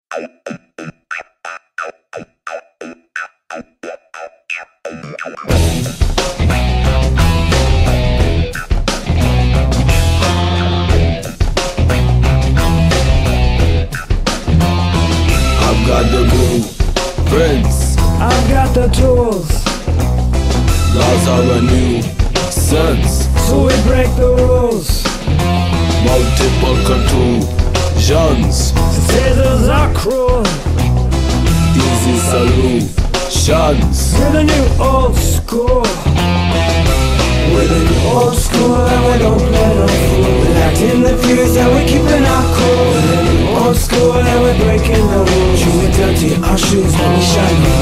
I've got the blue prints, I've got the tools, laws are a nuisance, so we break the rules. multiple contusions, Scissors are cruel, easy solutions. we're the new old school. We're the new old school and we don't play no fool. We're acting the fuse and we're keeping our cool. We're the new old school and we're breaking the rules. You were dirty, our shoes, let me shine.